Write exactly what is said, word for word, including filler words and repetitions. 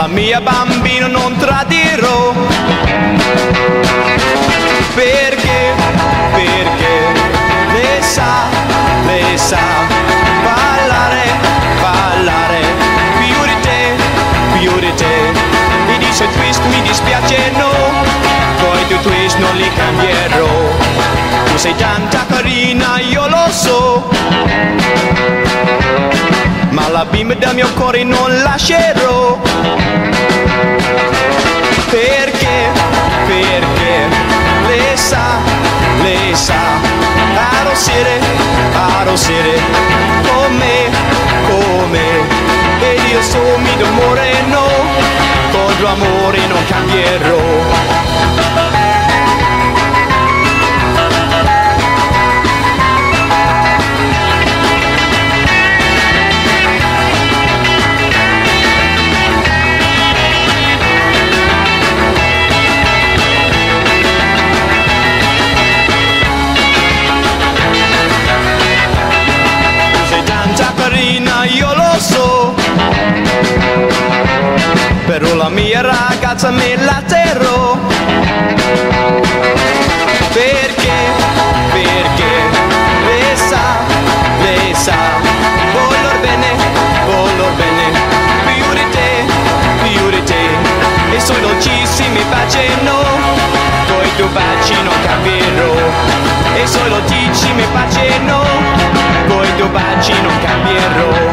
la mia bambina non tradirò. Perché, perché lei sa, lei sa ballare, ballare più di te, più di te. Mi dice twist, mi dispiace no, poi tu twist non li cambierò. Tu sei tanta carina, io lo so, ma la bimba del mio cuore non lascerò. Perché, perché lei sa, lei sa arrossire, arrossire come, come. Ed io so mi d'amore no, con tuo amore non cambierò. Io lo so, però la mia ragazza me la terrò. Perché, perché lei sa, lei sa voler bene, voler bene più di te, più di te. E sui dolcissimi baci no, coi tuoi baci non cambierò. E sui dolcissimi baci no, coi tuoi baci non cambierò.